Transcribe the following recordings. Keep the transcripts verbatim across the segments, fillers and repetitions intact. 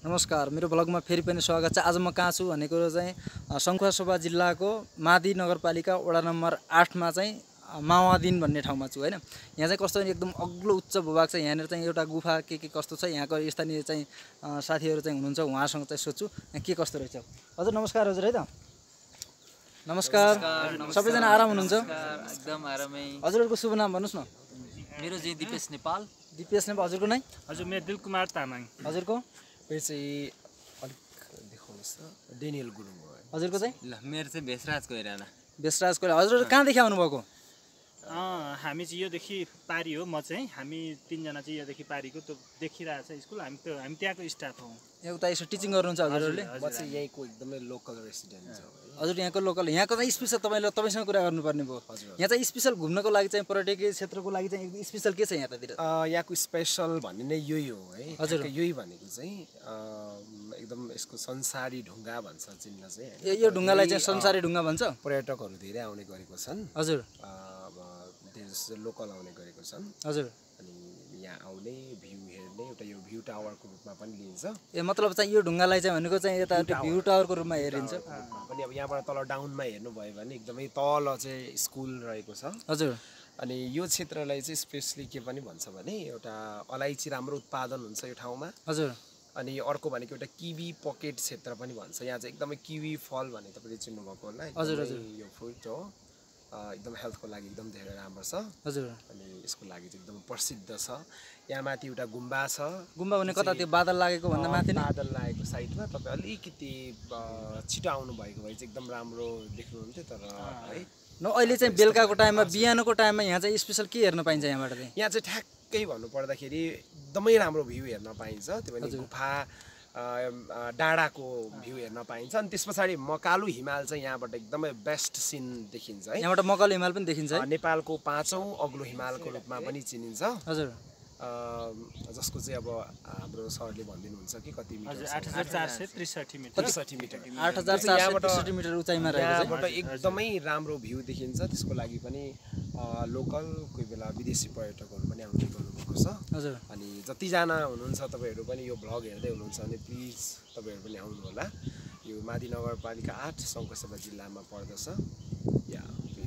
नमस्कार, मेरो ब्लगमा फेरि पनि स्वागत छ। आज म कहाँ छु भनेको चाहिँ सङ्खुवासभा जिल्लाको मादी नगरपालिका वडा नम्बर आठ मा चाहिँ माओवादीन भन्ने ठाउँमा छु हैन। यहाँ चाहिँ कस्तो एकदम अग्लो उच्च भूभाग छ। यहाँनेर चाहिँ एउटा गुफा के के कस्तो छ, यहाँको स्थानीय चाहिँ साथीहरू चाहिँ हुनुहुन्छ, उहाँसँग चाहिँ सोध्छु के कस्तो रहेछ। हजुर नमस्कार हजुर है त। नमस्कार, सबैजना आराम हुनुहुन्छ? एकदम आरामै। हजुरहरुको शुभ नाम भन्नुस् न। मेरो चाहिँ दिपेश नेपाल। दिपेश नेपाल। हजुरको नै? हजुर मेरो दिल कुमार तामाङ। हजुरको? मेरो चाहिँ अलिक देखाउनुस् त, डेनियल गुरुङ हो। हजुरको चाहिँ? ल मेरो चाहिँ भेषराज कोइराना। भेषराज कोइराना। हजुर कहाँदेखि आउनु भएको? अँ हामी चाहिँ योदेखि पारी हो। म चाहिँ हामी तीनजना चाहिँ योदेखि पारीको त्यो देखिरहेको छ स्कुल। हामी त्यो हामी त्यहाँको स्टाफ हौँ। यहाँ उता यसो टिचिङ गर्नुहुन्छ हजुरहरूले? म चाहिँ यहीँको एकदमै लोकल रेसिडेन्ट हो। हजुर यहाँको लोकल। यहाँको चाहिँ स्पेसल तपाईँले तपाईँसँग कुरा गर्नुपर्ने भयो। यहाँ चाहिँ स्पेसल घुम्नको लागि चाहिँ पर्यटकीय क्षेत्रको लागि चाहिँ स्पेसल के छ यहाँतिर? यहाँको स्पेसल भन्ने नै यही हो है। हजुर यही भनेको चाहिँ एकदम यसको संसारी ढुङ्गा भन्छ चिन्ह चाहिँ। यो ढुङ्गालाई चाहिँ संसारी ढुङ्गा भन्छ। पर्यटकहरू धेरै आउने गरेको छन्। हजुर अब धेरै लोकल आउने गरेको छन्। हजुर अनि यहाँ आउने भ्यू हेर्ने एउटा यो भ्यू टावरको रूपमा पनि लिइन्छ। ए मतलब चाहिँ यो ढुङ्गालाई चाहिँ भनेको चाहिँ यता भ्यू टावरको रूपमा हेरिन्छ पनि। अब यहाँबाट तल डाउनमा हेर्नुभयो भने एकदमै तल चाहिँ स्कुल रहेको छ। हजुर अनि यो क्षेत्रलाई चाहिँ स्पेसली के पनि भन्छ भने एउटा अलैँची राम्रो उत्पादन हुन्छ यो ठाउँमा। हजुर अनि अर्को भनेको एउटा किवी पकेट क्षेत्र पनि भन्छ। यहाँ चाहिँ एकदमै किवी फल भन्ने तपाईँले चिन्नुभएको होला। हजुर हजुर यो फ्रुट हो, एकदम हेल्थको लागि एकदम धेरै राम्रो छ। हजुर अनि यसको लागि चाहिँ एकदम प्रसिद्ध छ। यहाँ माथि एउटा गुम्बा छ। गुम्बा भने कता त्यो बादल लागेको भन्दा माथि नै? बादल लागेको साइडमा तपाईँ अलिकति छिटो आउनु भएको भए चाहिँ एकदम राम्रो देख्नुहुन्थ्यो। तर है न अहिले चाहिँ बेलुकाको टाइममा बिहानको टाइममा यहाँ चाहिँ स्पेसल के हेर्न पाइन्छ यहाँबाट चाहिँ? यहाँ चाहिँ ठ्याक्कै भन्नुपर्दाखेरि एकदमै राम्रो भ्यू हेर्न पाइन्छ। त्यो भने गुफा डाँडाको भ्यू हेर्न पाइन्छ। अनि त्यस पछाडि मकालु हिमाल चाहिँ यहाँबाट एकदमै बेस्ट सिन देखिन्छ है। यहाँबाट मकालु हिमाल पनि देखिन्छ है। नेपालको पाँचौँ अग्लो हिमालको रूपमा पनि चिनिन्छ। हजुर जसको चाहिँ अब हाम्रो सरले भनिदिनुहुन्छ कि कति मिटर? आठ हजार चार सय त्रिसठी मिटर। त्रिसठी मिटर आठ हजार चार सय त्रिसठी मिटर उचाइमा रहेको यहाँबाट एकदमै राम्रो भ्यू देखिन्छ। त्यसको लागि पनि लोकल कोही बेला विदेशी पर्यटकहरू पनि आउने गर्नुभएको छ। हजुर अनि जतिजना हुनुहुन्छ तपाईँहरू पनि यो भ्लग हेर्दै हुनुहुन्छ भने प्लिज तपाईँहरू पनि आउनु होला। यो मादी नगरपालिका आठ सङ्खुवासभा जिल्लामा पर्दछ। या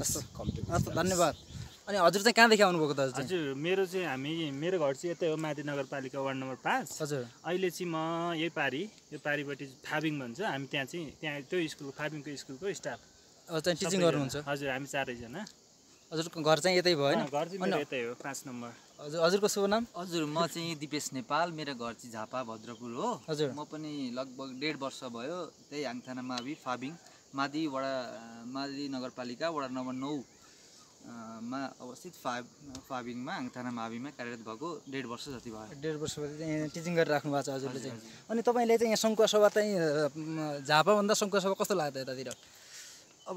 धन्यवाद। अनि हजुर चाहिँ कहाँदेखि आउनुभएको त? हजुर मेरो चाहिँ हामी मेरो घर चाहिँ यतै हो, मादी नगरपालिका वार्ड नम्बर पाँच। हजुर अहिले चाहिँ म यही पारी यो पारीपट्टि फाबिङ भन्छ। हामी त्यहाँ चाहिँ त्यहाँ त्यो स्कुल फाबिङको स्कुलको स्टाफ चाहिँ टिचिङ गर्नुहुन्छ? हजुर हामी चारैजना। हजुरको घर चाहिँ यतै भयो होइन? घर चाहिँ मेरो यतै हो, पाँच नम्बर। हजुर हजुरको शुभ नाम? हजुर म चाहिँ दिपेश नेपाल। मेरो घर चाहिँ झापा भद्रपुर हो। हजुर म पनि लगभग डेढ वर्ष भयो त्यही हाङथाना मावि फाबिङ मादी वडा मादी नगरपालिका वडा नम्बर नौ मा अवस्थित फा फाबिङमा हाङथाना माविमा कार्यरत भएको डेढ वर्ष जति भयो। डेढ वर्षपछि चाहिँ टिचिङ गरिराख्नु भएको छ हजुरले चाहिँ। अनि तपाईँले चाहिँ यहाँ सङ्खुवासभा चाहिँ झापाभन्दा सङ्खुवासभा कस्तो लाग्छ यतातिर? अब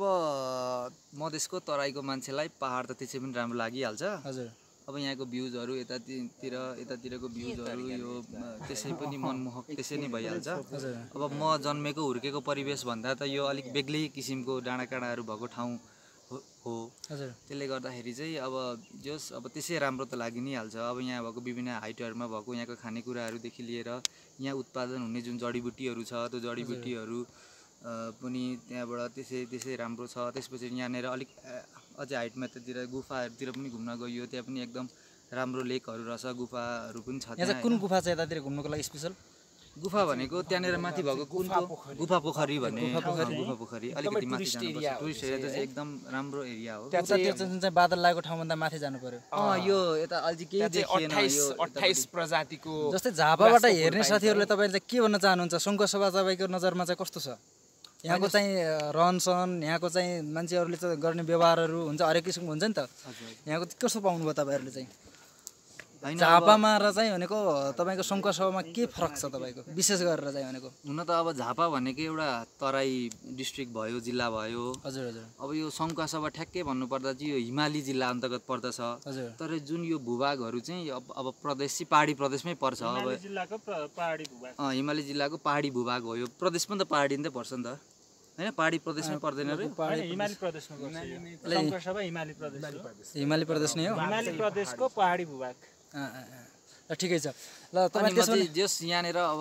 मधेसको तराईको मान्छेलाई पहाड त त्यसै पनि राम्रो लागिहाल्छ। हजुर अब यहाँको भ्युजहरू यतातिर यतातिरको भ्युजहरू यो त्यसै पनि मनमोहक त्यसै नै भइहाल्छ। अब म जन्मेको हुर्केको परिवेश भन्दा त यो अलिक बेग्लै किसिमको डाँडाकाँडाहरू भएको ठाउँ हो। हजुर त्यसले गर्दाखेरि चाहिँ अब जस अब त्यसै राम्रो त लागि नै हाल्छ। अब यहाँ भएको विभिन्न हाइटहरूमा भएको यहाँको खानेकुराहरूदेखि लिएर यहाँ उत्पादन हुने जुन जडीबुटीहरू छ त्यो जडीबुटीहरू पनि त्यहाँबाट त्यसै त्यसै राम्रो छ। त्यसपछि यहाँनिर अलिक अझै हाइटमा त्यतिर गुफाहरूतिर पनि घुम्न गइयो, त्यहाँ पनि एकदम राम्रो लेकहरू रहेछ, गुफाहरू पनि छ। यहाँ कुन गुफा छ यतातिर घुम्नको लागि स्पेसल? गुफा भनेको त्यहाँनिर माथि भएको कुनको गुफा पोखरी भन्ने गुफा पोखरी अलिकति माथि जानुपर्छ। टुरिस्ट एरिया चाहिँ एकदम राम्रो एरिया हो। त्यहाँ चाहिँ बादल लागेको ठाउँभन्दा माथि जानु पर्यो। अँ यो यता अझै केही देखिएन। यो अट्ठाइस प्रजातिको जस्तै झापाबाट हेर्ने साथीहरूले तपाईँले के भन्न चाहनुहुन्छ? सङ्खुवासभा तपाईँको नजरमा चाहिँ कस्तो छ? यहाँको चाहिँ रहनसहन, यहाँको चाहिँ मान्छेहरूले चाहिँ गर्ने व्यवहारहरू हुन्छ, हरेक किसिमको हुन्छ नि त। यहाँको कस्तो पाउनुभयो तपाईँहरूले चाहिँ? झापामा र चाहिँ भनेको तपाईँको सङ्खुवासभामा के फरक छ तपाईँको विशेष गरेर चाहिँ भनेको? हुन त अब झापा भनेको एउटा तराई डिस्ट्रिक्ट भयो, जिल्ला भयो। हजुर हजुर अब यो सङ्खुवासभा ठ्याक्कै भन्नुपर्दा चाहिँ यो हिमाली जिल्ला अन्तर्गत पर्दछ। हजुर तर जुन यो भूभागहरू चाहिँ अब अब प्रदेश चाहिँ पहाडी प्रदेशमै पर्छ। अब जिल्लाको पहाडी भूभाग अँ हिमाली जिल्लाको पहाडी भूभाग हो। यो प्रदेश पनि त पहाडी नै पर्छ नि त हैन? पहाडी प्रदेशमै पर्दैन र? हिमाली प्रदेशमा पर्छ। सङ्खुवासभा हिमाली प्रदेश हो। हिमाली प्रदेश नै हो। हिमाली प्रदेशको पहाडी भूभाग। ठिकै छ ल तपाईँ त्यसो भने जस यहाँनिर अब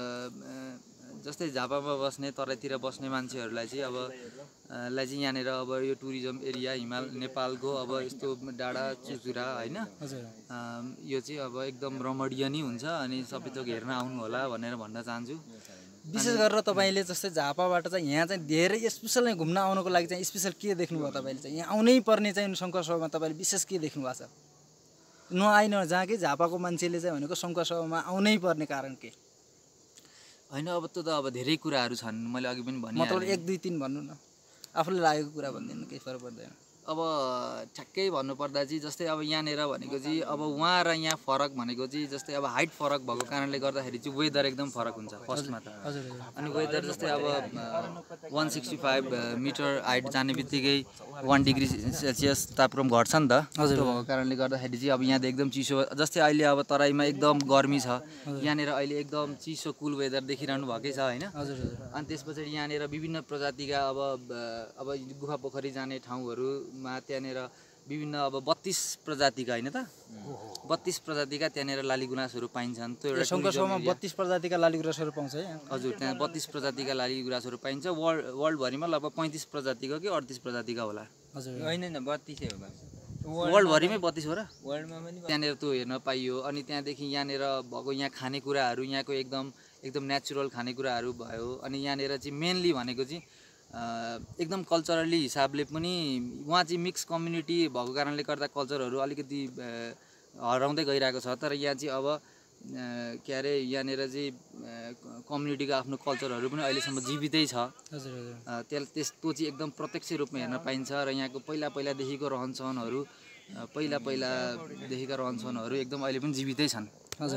जस्तै झापामा बस्ने तराईतिर बस्ने मान्छेहरूलाई चाहिँ अब लाई चाहिँ यहाँनिर अब यो टुरिज्म एरिया हिमाल नेपालको अब यस्तो डाँडा चुचुरा होइन यो चाहिँ अब एकदम रमणीय नै हुन्छ अनि सबै थोक हेर्न आउनु होला भनेर भन्न चाहन्छु। विशेष गरेर तपाईँले जस्तै झापाबाट चाहिँ यहाँ चाहिँ धेरै स्पेसल नै घुम्न आउनुको लागि चाहिँ स्पेसल के देख्नुभयो तपाईँले चाहिँ यहाँ आउनै पर्ने चाहिँ शङ्खुवासभामा तपाईँले विशेष के देख्नु भएको छ नआइन जहाँ कि झापाको मान्छेले चाहिँ भनेको शङ्खुवासभामा आउनै पर्ने कारण के होइन अब त्यो त अब धेरै कुराहरू छन् मैले अघि पनि भने मतलब एक दुई तिन भन्नु न आफूले लागेको कुरा भन्दैन केही फरक पर्दैन। अब ठ्याक्कै भन्नुपर्दा चाहिँ जस्तै अब यहाँनिर भनेको चाहिँ अब उहाँ र यहाँ फरक भनेको चाहिँ जस्तै अब हाइट फरक भएको कारणले गर्दाखेरि चाहिँ वेदर एकदम फरक हुन्छ फर्स्टमा त। अनि वेदर जस्तै अब one sixty five metre height जाने बित्तिकै वान डिग्री सेल्सियस तापक्रम घट्छ नि त। त्यो भएको कारणले गर्दाखेरि चाहिँ अब यहाँ त एकदम चिसो जस्तै अहिले अब तराईमा एकदम गर्मी छ यहाँनिर अहिले एकदम चिसो कुल वेदर देखिरहनु भएकै छ होइन। अनि त्यस पछाडि यहाँनिर विभिन्न प्रजातिका अब अब गुफा पोखरी जाने ठाउँहरू मा त्यहाँनिर विभिन्न अब बत्तीस प्रजातिका होइन त बत्तीस प्रजातिका त्यहाँनिर लाली गुराँसहरू पाइन्छन्। त्यो एउटा शङ्खुवासभामा बत्तीस प्रजातिका लाली गुराँसहरू पाउँछ है हजुर त्यहाँ बत्तीस प्रजातिका लाली गुराँसहरू पाइन्छ। वर्ल्ड वर्ल्डभरिमा लगभग पैँतिस प्रजातिको कि अडतिस प्रजातिका होला हजुर होइन बत्तीसै होला वर्ल्डभरिमै बत्तीस हो र वर्ल्डमा पनि त्यहाँनिर त्यो हेर्न पाइयो। अनि त्यहाँदेखि यहाँनिर भएको यहाँ खानेकुराहरू यहाँको एकदम एकदम नेचुरल खानेकुराहरू भयो। अनि यहाँनिर चाहिँ मेनली भनेको चाहिँ एकदम कल्चरली हिसाबले पनि उहाँ चाहिँ मिक्स कम्युनिटी भएको कारणले गर्दा कल्चरहरू अलिकति हराउँदै गइरहेको छ। तर यहाँ चाहिँ अब के अरे यहाँनिर चाहिँ कम्युनिटीको आफ्नो कल्चरहरू पनि अहिलेसम्म जीवितै छ। त्यस त्यस्तो चाहिँ एकदम प्रत्यक्ष रूपमा हेर्न पाइन्छ। र यहाँको पहिला पहिलादेखिको रहनसहनहरू पहिला पहिलादेखिका रहनसहनहरू एकदम अहिले पनि जीवितै छन्। हजुर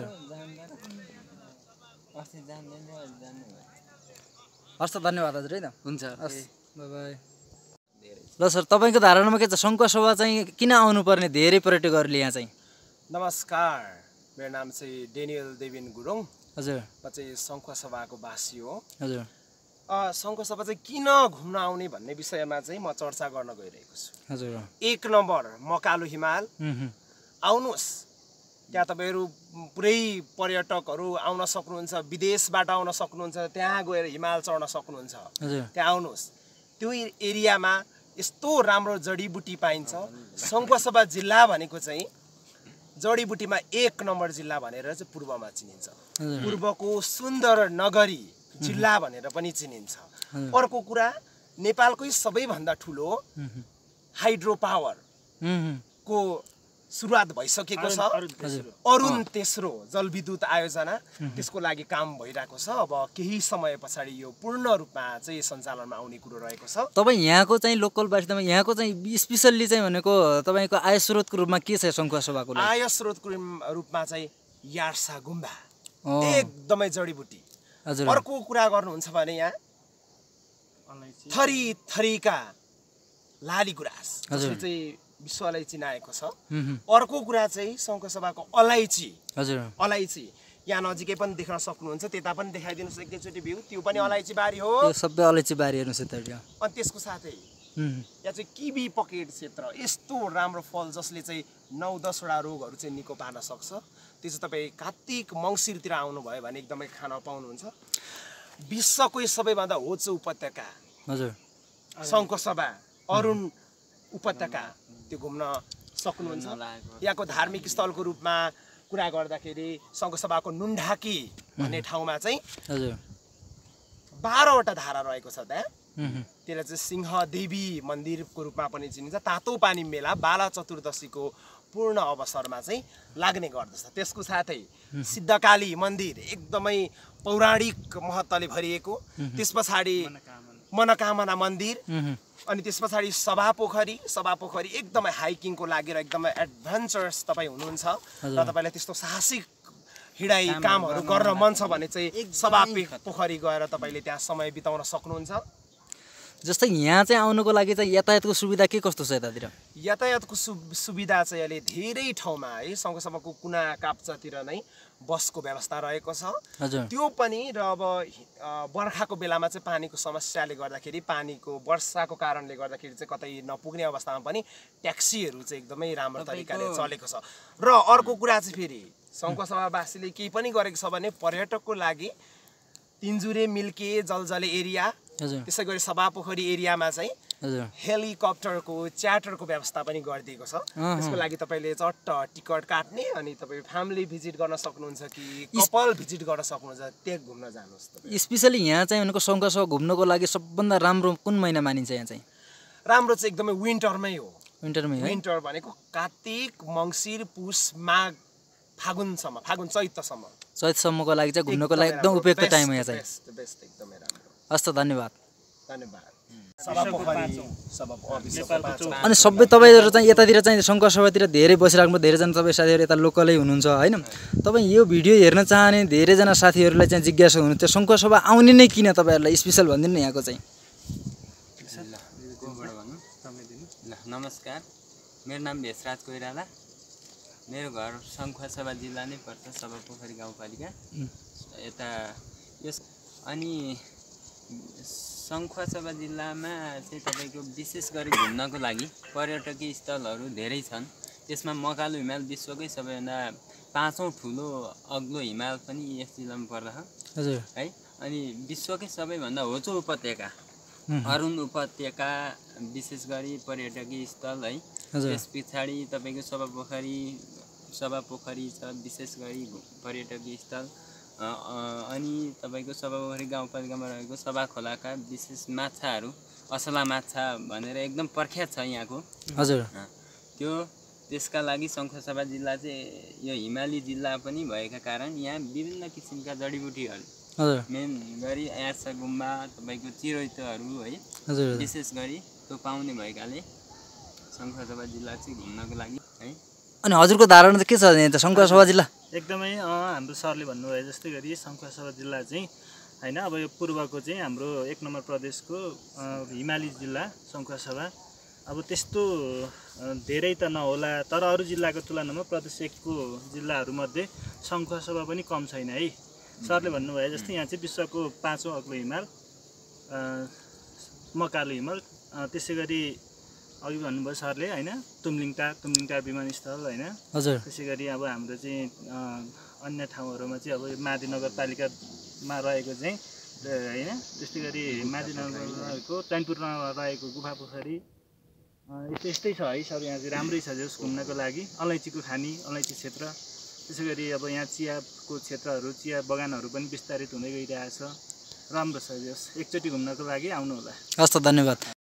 हस् त धन्यवाद हजुर है त हुन्छ हस् बाई बाई। ल सर तपाईँको धारणामा के छ शङ्खुवासभा चाहिँ किन आउनुपर्ने धेरै पर्यटकहरूले यहाँ चाहिँ? नमस्कार, मेरो नाम चाहिँ डेनियल देविन गुरुङ। हजुर म चाहिँ शङ्खुवासभाको वासी हो। हजुर शङ्खुवासभा चाहिँ किन घुम्न आउने भन्ने विषयमा चाहिँ म चर्चा गर्न गइरहेको छु। हजुर एक नम्बर मकालु हिमाल आउनुहोस्, त्यहाँ तपाईँहरू पुरै पर्यटकहरू आउन सक्नुहुन्छ, विदेशबाट आउन सक्नुहुन्छ, त्यहाँ गएर हिमाल चढ्न सक्नुहुन्छ। त्यहाँ आउनुहोस्, त्यो एरियामा यस्तो राम्रो जडीबुटी पाइन्छ। शङ्खुवासभा जिल्ला भनेको चाहिँ जडीबुटीमा एक नम्बर जिल्ला भनेर चाहिँ पूर्वमा चिनिन्छ। पूर्वको सुन्दर नगरी जिल्ला भनेर पनि चिनिन्छ। अर्को कुरा नेपालकै सबैभन्दा ठुलो हाइड्रो पावर को सुरुवात भइसकेको छ। अरुण तेस्रो जलविद्युत आयोजना त्यसको लागि काम भइरहेको छ। अब केही समय पछाडि यो पूर्ण रूपमा चाहिँ सञ्चालनमा आउने कुरो रहेको छ। तपाईँ यहाँको चाहिँ लोकल बासिन्दामा यहाँको चाहिँ स्पेसल्ली चाहिँ भनेको तपाईँको आय स्रोतको रूपमा के छ शङ्खुवासभाको लागि? आय स्रोतको रूपमा चाहिँ यार्सा गुम्बा एकदमै जडीबुटी। अर्को कुरा गर्नुहुन्छ भने यहाँ थरी थरीका लाली गुराँस जसले चाहिँ विश्वलाई चिनाएको छ। अर्को कुरा चाहिँ शङ्खुवासभाको अलैँची। हजुर अलैँची यहाँ नजिकै पनि देख्न सक्नुहुन्छ, त्यता पनि देखाइदिनुहोस् एकैचोटि भ्यू, त्यो पनि अलैँची बारी हो। त्यो सबै अलैँची बारी हेर्नुहोस् यता। अनि त्यसको साथै यहाँ चाहिँ किवी पकेट क्षेत्र, यस्तो राम्रो फल जसले चाहिँ नौ दसवटा रोगहरू चाहिँ निको पार्न सक्छ। त्यो चाहिँ तपाईँ कार्तिक मङ्सिरतिर आउनुभयो भने एकदमै खान पाउनुहुन्छ। विश्वकै सबैभन्दा होचो उपत्यका हजुर शङ्खुवासभा अरुण उपत्यका त्यो घुम्न सक्नुहुन्छ। यहाँको धार्मिक स्थलको रूपमा कुरा गर्दाखेरि शङ्खुवासभाको नुनढाकी भन्ने ठाउँमा चाहिँ बाह्रवटा धारा रहेको छ। त्यहाँ त्यसलाई चाहिँ सिंह देवी मन्दिरको रूपमा पनि चिनिन्छ। तातो पानी मेला बाला चतुर्दशीको पूर्ण अवसरमा चाहिँ लाग्ने गर्दछ। त्यसको साथै सिद्धकाली मन्दिर एकदमै पौराणिक महत्त्वले भरिएको। त्यस पछाडि मनोकामना मन्दिर, अनि त्यस पछाडि सभा पोखरी। सभा पोखरी एकदमै हाइकिङको लागि र एकदमै एडभेन्चरस तपाईँ हुनुहुन्छ र तपाईँलाई त्यस्तो साहसिक हिँडाइ कामहरू गर्न मन छ भने चाहिँ सभा पोखरी गएर तपाईँले त्यहाँ समय बिताउन सक्नुहुन्छ। जस्तै यहाँ चाहिँ आउनुको लागि चाहिँ यातायातको सुविधा के कस्तो छ यतातिर? यातायातको सु सुविधा चाहिँ अहिले धेरै ठाउँमा है शङ्खुवासभाको कुना काप्चातिर नै बसको व्यवस्था रहेको छ। त्यो पनि र अब बर्खाको बेलामा चाहिँ पानीको समस्याले गर्दाखेरि, पानीको वर्षाको कारणले गर्दाखेरि चाहिँ कतै नपुग्ने अवस्थामा पनि ट्याक्सीहरू चाहिँ एकदमै राम्रो तरिकाले चलेको छ। र अर्को कुरा चाहिँ फेरि सङ्खुवासभावासीले केही पनि गरेको छ भने पर्यटकको लागि तिनजुरे मिल्के जलजले एरिया त्यसै गरी सभापोखरी एरियामा चाहिँ हेलिकप्टरको च्याटरको व्यवस्था पनि गरिदिएको छ। त्यसको लागि तपाईँले चट्ट टिकट काट्ने अनि तपाईँ फ्यामिली भिजिट गर्न सक्नुहुन्छ कि कपल भिजिट गर्न सक्नुहुन्छ, त्यहाँ घुम्न जानुहोस्। स्पेसली यहाँ चाहिँ उनको सङ्खुवासभा घुम्नको लागि सबभन्दा राम्रो कुन महिना मानिन्छ यहाँ चाहिँ? राम्रो चाहिँ एकदमै विन्टरमै हो। विन्टरमै हो। विन्टर भनेको कार्तिक मङ्सिर पुस माघ फागुनसम्म, फागुन चैतसम्म चैतसम्मको लागि चाहिँ घुम्नको लागि एकदम उपयुक्त टाइम हो यहाँ चाहिँ। बेस्ट बेस्ट एकदमै राम्रो। हस् त धन्यवाद। धन्यवाद। अनि सबै तपाईँहरू चाहिँ यतातिर चाहिँ सङ्खुवासभातिर धेरै बसिराख्नु, धेरैजना तपाईँ साथीहरू यता लोकलै हुनुहुन्छ होइन। तपाईँ यो भिडियो हेर्न चाहने धेरैजना साथीहरूलाई चाहिँ जिज्ञासा हुनुहुन्छ सङ्खुवासभा आउने नै किन तपाईँहरूलाई स्पेसल भनिदिनु न यहाँको चाहिँ। नमस्कार, मेरो नाम भेषराज कोइराला, मेरो घर सङ्खुवासभा जिल्ला नै पर्छ, सभापोखरी गाउँपालिका यता यस। अनि सङ्खुवासभा जिल्लामा चाहिँ तपाईँको विशेष गरी घुम्नको लागि पर्यटकीय स्थलहरू धेरै छन्। त्यसमा मकालु हिमाल विश्वकै सबैभन्दा पाँचौँ ठुलो अग्लो हिमाल पनि यस जिल्लामा पर्दछ हजुर है। अनि विश्वकै सबैभन्दा होचो उपत्यका अरुण उपत्यका विशेष गरी पर्यटकीय स्थल है। त्यस पछाडि तपाईँको सभापोखरी सभापोखरी छ विशेष गरी पर्यटकीय स्थल। अनि तपाईँको सभापोखरी गाउँपालिकामा रहेको सभा खोलाका विशेष माछाहरू असला माछा भनेर एकदम प्रख्यात छ यहाँको हजुर। त्यो त्यसका लागि सङ्खुवासभा जिल्ला चाहिँ यो हिमाली जिल्ला पनि भएका कारण यहाँ विभिन्न किसिमका जडीबुटीहरू मेन गरी आँसा गुम्बा तपाईँको चिरोइतोहरू है विशेष गरी त्यो पाउने भएकाले सङ्खुवासभा जिल्ला चाहिँ घुम्नको लागि है। अनि हजुरको धारणा चाहिँ के छ यहाँ सङ्खुवासभा जिल्ला? एकदमै हाम्रो सरले भन्नुभयो जस्तै गरी सङ्खुवासभा जिल्ला चाहिँ होइन अब यो पूर्वको चाहिँ हाम्रो एक नम्बर प्रदेशको हिमाली जिल्ला सङ्खुवासभा अब त्यस्तो धेरै त नहोला, तर अरू जिल्लाको तुलनामा प्रदेश एकको जिल्लाहरूमध्ये सङ्खुवासभा पनि कम छैन है। सरले भन्नुभयो जस्तै यहाँ चाहिँ विश्वको पाँचौँ अग्लो हिमाल मकालु हिमाल, त्यसै गरी अघि भन्नुभयो सरले होइन तुमलिङटार तुमलिङटार विमानस्थल होइन। हजुर। त्यसै गरी अब हाम्रो चाहिँ अन्य ठाउँहरूमा चाहिँ अब मादी नगरपालिकामा रहेको चाहिँ होइन, त्यस्तै गरी मादी नगरको चैनपुरमा रहेको गुफा पोखरी यस्तै यस्तै छ है सर। यहाँ चाहिँ राम्रै छ जस घुम्नको लागि अलैँचीको खानी अलैँची क्षेत्र, त्यसै गरी अब यहाँ चियाको क्षेत्रहरू चिया बगानहरू पनि विस्तारित हुँदै गइरहेछ, राम्रो छ जस। एकचोटि घुम्नको लागि आउनु होला। हस् त धन्यवाद।